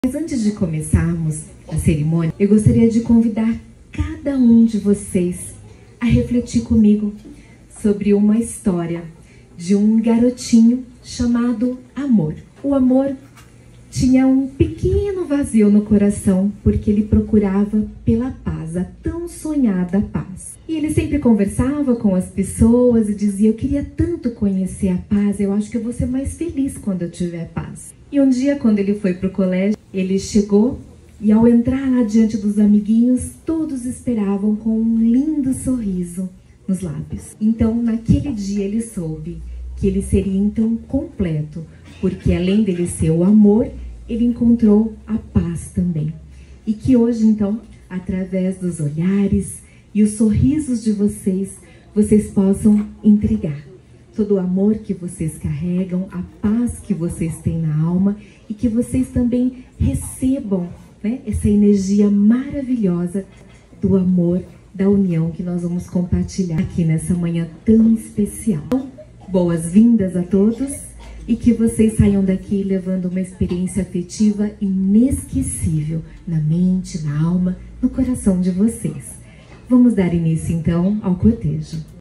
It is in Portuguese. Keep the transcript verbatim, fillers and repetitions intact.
Mas antes de começarmos a cerimônia, eu gostaria de convidar cada um de vocês a refletir comigo sobre uma história de um garotinho chamado Amor. O Amor tinha um pequeno vazio no coração porque ele procurava pela paz, a tão sonhada paz. E ele sempre conversava com as pessoas e dizia: eu queria tanto conhecer a paz, eu acho que eu vou ser mais feliz quando eu tiver paz. E um dia, quando ele foi para o colégio, ele chegou e ao entrar lá diante dos amiguinhos, todos esperavam com um lindo sorriso nos lábios. Então, naquele dia, ele soube que ele seria então completo, porque além dele ser o amor, ele encontrou a paz também. E que hoje, então, através dos olhares e os sorrisos de vocês, vocês possam entregar todo o amor que vocês carregam, a paz que vocês têm na alma e que vocês também recebam, né, essa energia maravilhosa do amor, da união que nós vamos compartilhar aqui nessa manhã tão especial. Boas-vindas a todos e que vocês saiam daqui levando uma experiência afetiva inesquecível na mente, na alma, no coração de vocês. Vamos dar início então ao cortejo.